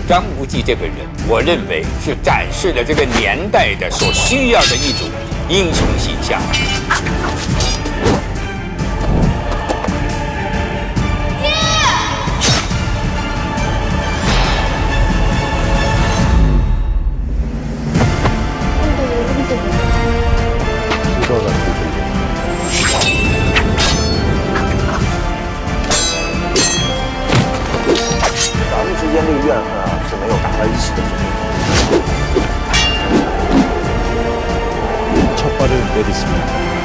张无忌这个人，我认为是展示了这个年代的所需要的一种英雄形象。 咱们之间这个怨恨啊，是没有打到一起的。 첫 발을 내딛습니다.